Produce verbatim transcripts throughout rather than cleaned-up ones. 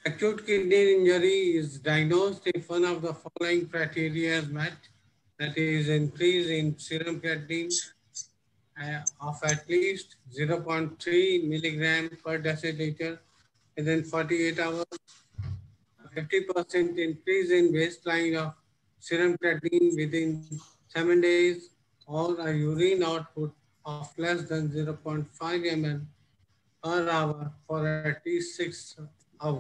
Acute kidney injury is diagnosed if one of the following criteria is met, that is increase in serum creatinine uh, of at least zero point three milligram per deciliter within forty-eight hours, a fifty percent increase in baseline of serum creatinine within seven days, or a urine output of less than zero point five milliliters per hour for at least six hours.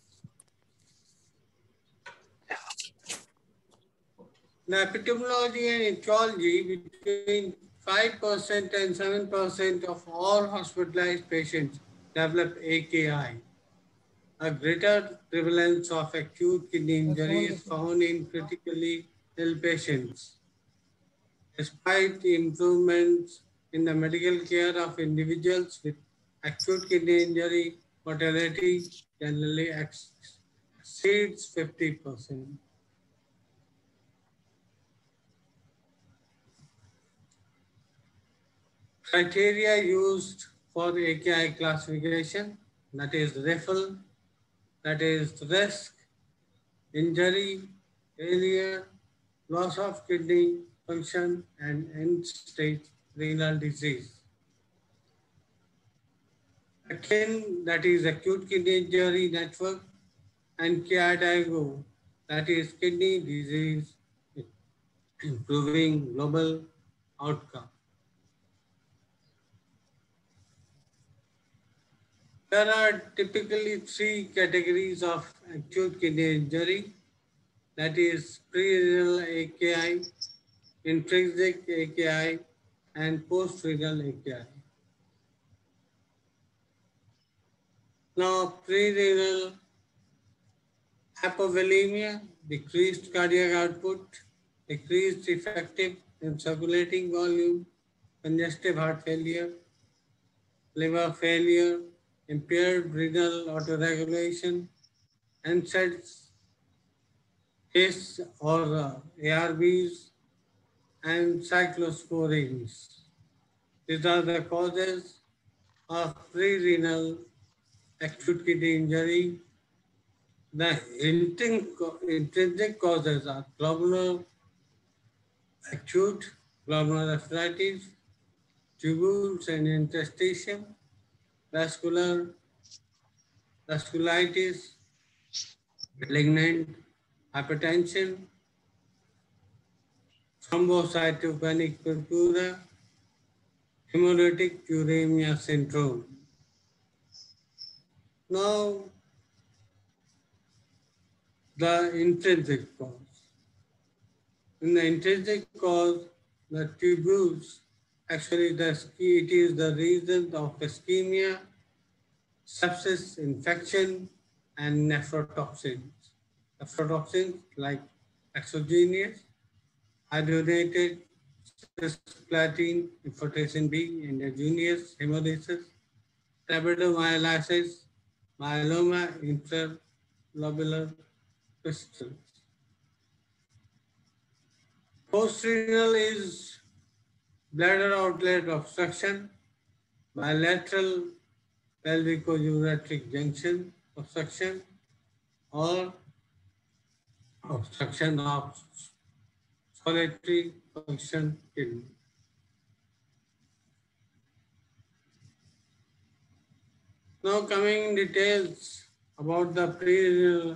The epidemiology and etiology between five percent and seven percent of all hospitalized patients develop A K I. A greater prevalence of acute kidney injury is found in critically ill patients. Despite improvements in the medical care of individuals with acute kidney injury, mortality generally ex- exceeds fifty percent. Criteria used for A K I classification, that is R I F L, that is risk, injury, failure, loss of kidney function, and end-stage renal disease. AKIN, that is acute kidney injury network, and KIDIGO, that is kidney disease improving global outcome. There are typically three categories of acute kidney injury, that is pre-renal A K I, intrinsic A K I, and post-renal A K I. Now, pre-renal hypovolemia, decreased cardiac output, decreased effective in circulating volume, congestive heart failure, liver failure, impaired renal autoregulation, N SAIDs, ACE or uh, A R Bs, and cyclosporines. These are the causes of pre-renal acute kidney injury. The intrinsic causes are glomerular acute glomerulonephritis, tubules and interstitium, vascular vasculitis, malignant hypertension, thrombocytopenic purpura, hemolytic uremia syndrome. Now, the intrinsic cause. In the intrinsic cause, the tubules, actually the, it is the reason of ischemia, sepsis, infection, and nephrotoxins. Nephrotoxins like exogenous, hydrogenated cisplatin, amphotericin B, endogenous hemolysis, rhabdomyolysis, myeloma, intralobular crystals. Postrenal is bladder outlet obstruction, bilateral pelvico-ureteric junction obstruction, or obstruction of solitary function kidney. Now coming in details about the pre-renal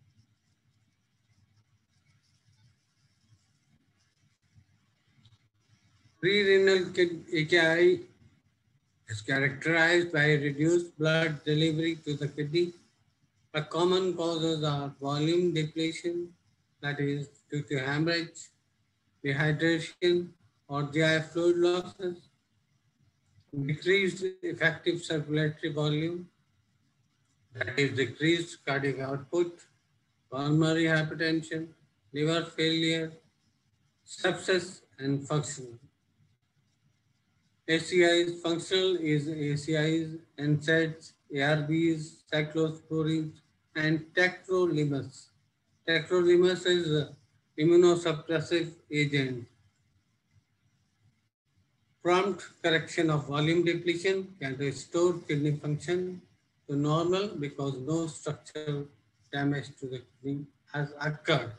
pre-renal A K I is characterized by reduced blood delivery to the kidney. The common causes are volume depletion, that is due to hemorrhage, dehydration, or G I fluid losses, decreased effective circulatory volume, that is decreased cardiac output, pulmonary hypertension, liver failure, sepsis, and functional. A C Is, functional is A C Is, N SAIDs, A R Bs, cyclosporines, and tacrolimus. Tacrolimus is an immunosuppressive agent. Prompt correction of volume depletion can restore kidney function to normal because no structural damage to the kidney has occurred.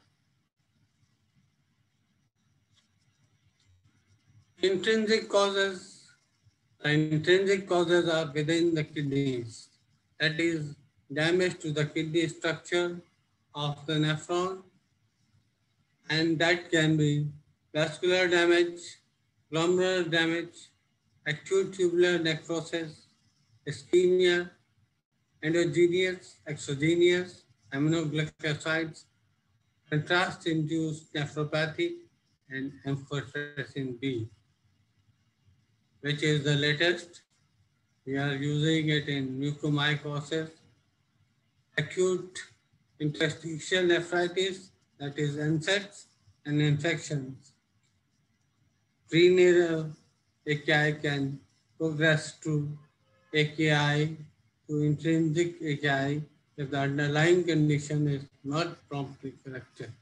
Intrinsic causes. The intrinsic causes are within the kidneys. That is, damage to the kidney structure of the nephron, and that can be vascular damage, glomerular damage, acute tubular necrosis, ischemia, endogenous, exogenous, aminoglycosides, contrast-induced nephropathy, and amphotericin B, which is the latest. We are using it in mucormycosis, acute interstitial nephritis, that is N SAIDs, and infections. Prenatal A K I can progress to A K I to intrinsic A K I if the underlying condition is not promptly corrected.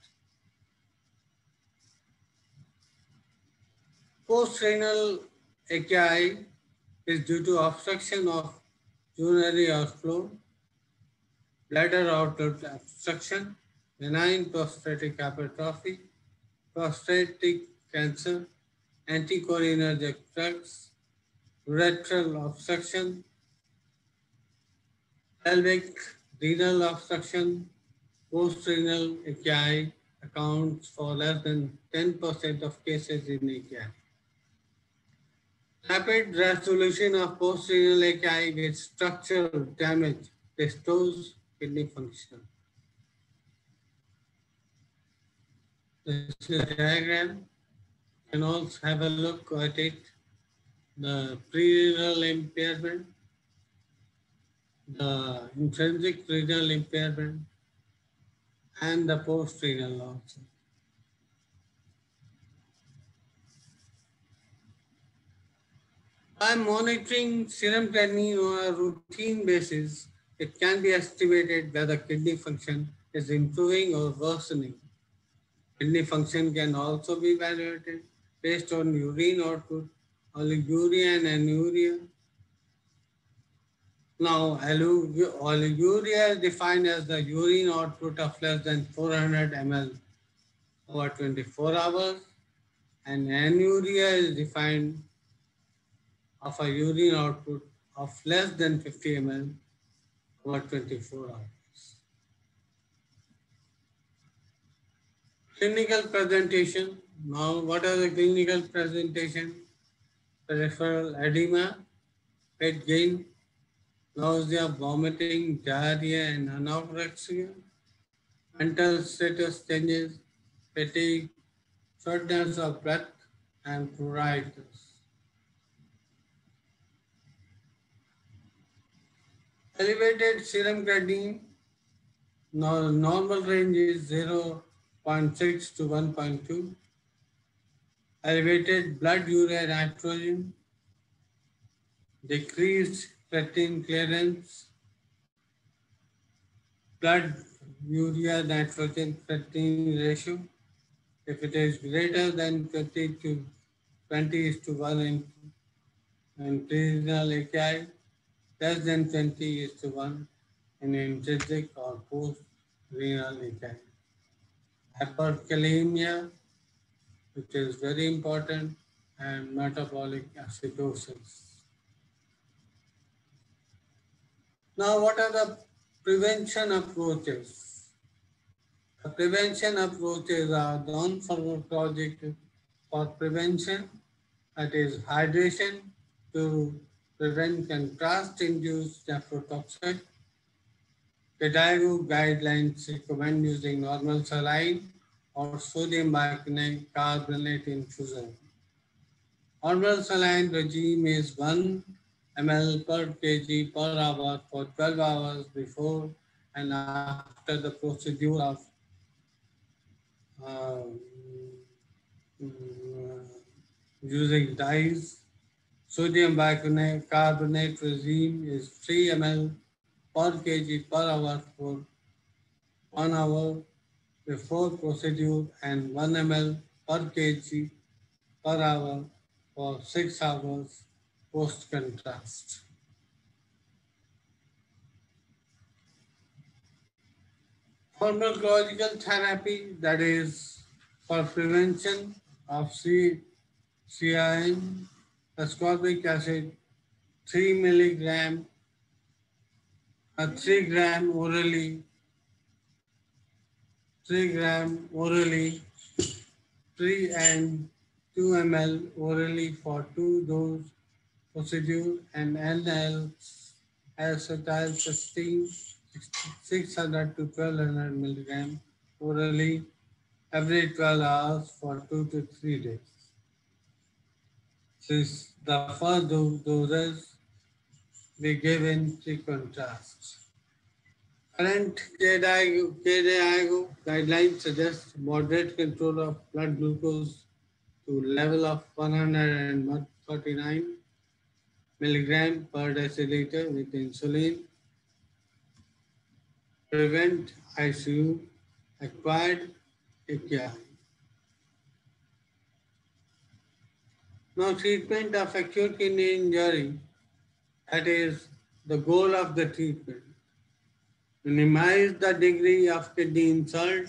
Post-renal A K I is due to obstruction of urinary outflow, bladder outlet obstruction, benign prostatic hypertrophy, prostatic cancer, anticholinergic drugs, urethral obstruction, pelvic renal obstruction. Post-renal A K I accounts for less than ten percent of cases in A K I. Rapid resolution of post-renal A K I with structural damage restores kidney function. This is a diagram. You can also have a look at it. The pre-renal impairment, the intrinsic renal impairment, and the post-renal also. By monitoring serum creatinine on a routine basis, it can be estimated whether kidney function is improving or worsening. Kidney function can also be evaluated based on urine output, oliguria and anuria. Now, oliguria is defined as the urine output of less than four hundred milliliters over twenty-four hours, and anuria is defined of a urine output of less than fifty milliliters over twenty-four hours. Clinical presentation. Now, what are the clinical presentation? Peripheral edema, weight gain, nausea, vomiting, diarrhea, and anorexia. Mental status changes, fatigue, shortness of breath, and pruritus. Elevated serum creatinine. Now, normal range is zero point six to one point two. Elevated blood urea nitrogen, decreased creatine clearance, blood urea nitrogen creatine ratio. If it is greater than twenty to twenty is to one in, in pre-renal A K I, less than twenty is to one in intrinsic or post-renal A K I. Hyperkalemia, which is very important, and metabolic acidosis. Now, what are the prevention approaches? The prevention approaches are non-pharmacologic for prevention, that is hydration to prevent contrast-induced nephrotoxicity. KDIGO guidelines recommend using normal saline or sodium bicarbonate infusion. Normal saline regime is one milliliter per kg per hour for twelve hours before and after the procedure of uh, using dyes. Sodium bicarbonate regime is three milliliters per kg per hour for one hour before procedure and one milliliter per kg per hour for six hours post contrast. Pharmacological therapy, that is for prevention of C, CIN, ascorbic acid, three milligram, uh, three gram orally, three gram orally, three and two milliliters orally for two dose procedure, and N L acetylcysteine six hundred to twelve hundred milligram orally every twelve hours for two to three days. Since the first do- doses we give in three contrasts. Current KDIGO guidelines suggest moderate control of blood glucose to level of one hundred thirty-nine milligram per deciliter with insulin, prevent I C U, acquired A K I. Now, treatment of acute kidney injury, that is the goal of the treatment. Minimize the degree of kidney insult,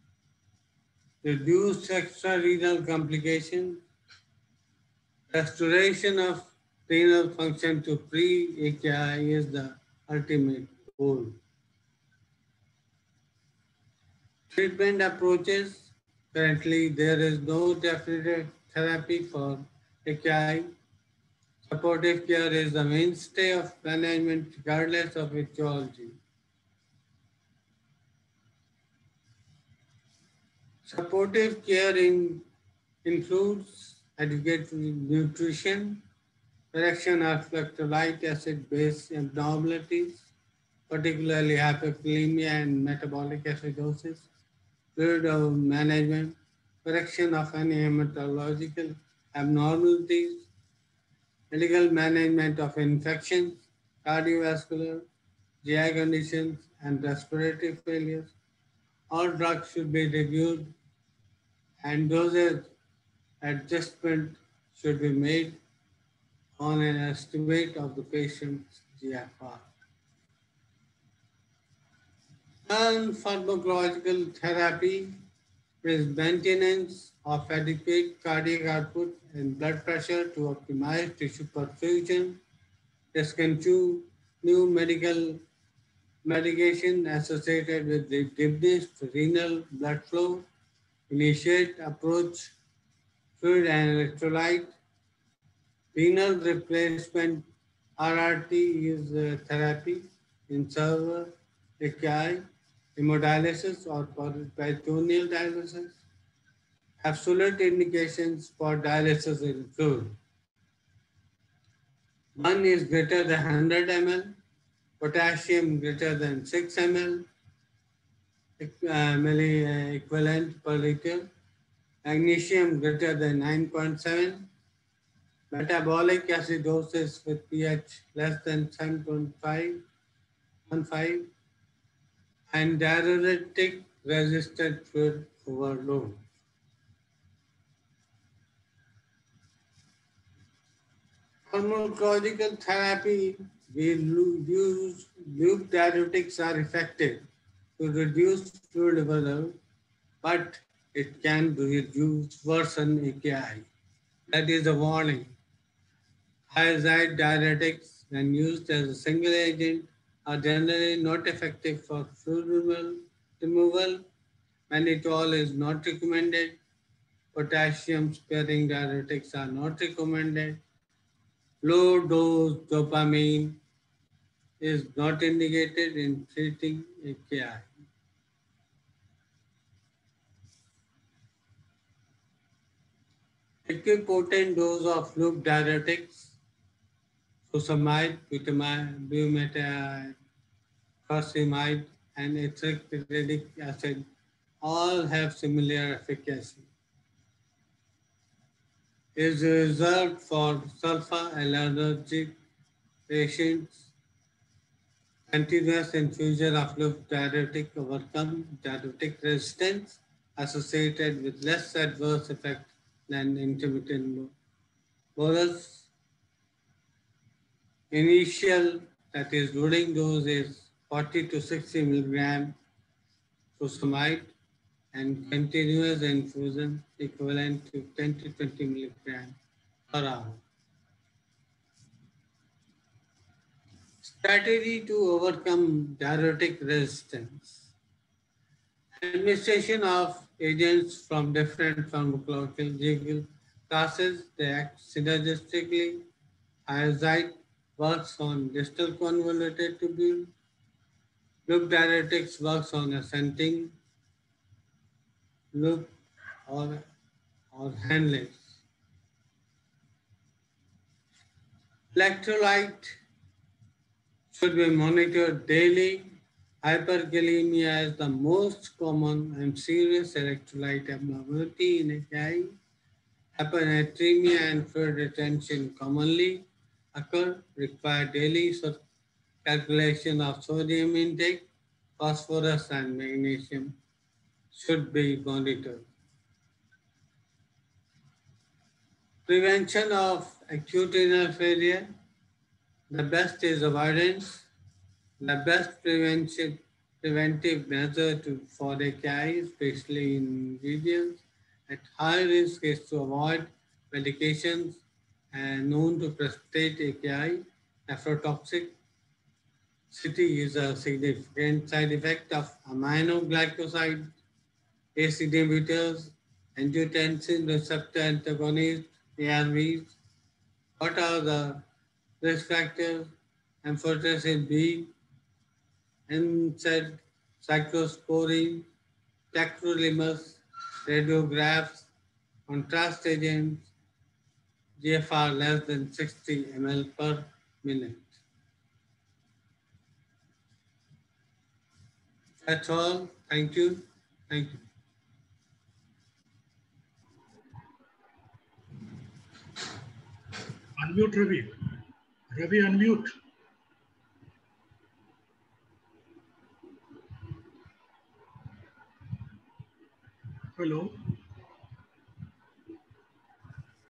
reduce extra-renal complications, restoration of renal function to pre-A K I is the ultimate goal. Treatment approaches. Currently, there is no definitive therapy for A K I. Supportive care is the mainstay of management regardless of etiology. Supportive care in, includes adequate nutrition, correction of electrolyte acid-base abnormalities, particularly hyperkalemia and metabolic acidosis, fluid management, correction of any hematological abnormalities, medical management of infections, cardiovascular, G I conditions, and respiratory failures. All drugs should be reviewed and dosage adjustment should be made on an estimate of the patient's G F R. Non-pharmacological therapy is maintenance of adequate cardiac output and blood pressure to optimize tissue perfusion, discontinue new medical medication associated with the diminished renal blood flow, initiate approach fluid and electrolyte, renal replacement R R T is uh, therapy in server A K I, hemodialysis or peritoneal dialysis. Absolute indications for dialysis include one is greater than one hundred milliliters, potassium greater than six milliliters, uh, milli uh, equivalent per liter, magnesium greater than nine point seven, metabolic acidosis with pH less than seven point five, and diuretic resistant fluid overload. Pharmacological therapy, we use loop diuretics are effective to reduce fluid overload, but it can reduce worsen A K I. That is a warning. Thiazide diuretics, when used as a single agent, are generally not effective for fluid removal. Mannitol is not recommended. Potassium sparing diuretics are not recommended. Low dose dopamine is not indicated in treating A K I. Equipotent dose of loop diuretics, furosemide, bumetanide, furosemide, and etheric acid all have similar efficacy. Is reserved for sulfa-allergic patients. Continuous infusion of loop diuretic overcome diuretic resistance associated with less adverse effect than intermittent bolus. Initial, that is loading dose is forty to sixty milligram furosemide, and continuous infusion equivalent to ten to twenty milligrams per hour. Strategy to overcome diuretic resistance. Administration of agents from different pharmacological classes, they act synergistically. Iosite works on distal convoluted tubule. Loop diuretics works on ascending loop or, or handless. Electrolyte should be monitored daily. Hyperkalemia is the most common and serious electrolyte abnormality in A K I. Hypernatremia and fluid retention commonly occur, require daily calculation of sodium intake, phosphorus and magnesium should be monitored. Prevention of acute renal failure. The best is avoidance. The best prevention, preventive measure to, for A K I, especially in regions at high risk, is to avoid medications and known to precipitate A K I. Nephrotoxic city is a significant side effect of aminoglycoside, A C E inhibitors, angiotensin receptor antagonists, A R Vs. What are the risk factors? Amphotericin B, N SAID, cyclosporine, tacrolimus, radiographs, contrast agents, G F R less than sixty milliliters per minute. That's all. Thank you. Thank you. Unmute Ravi. Ravi, unmute. Hello.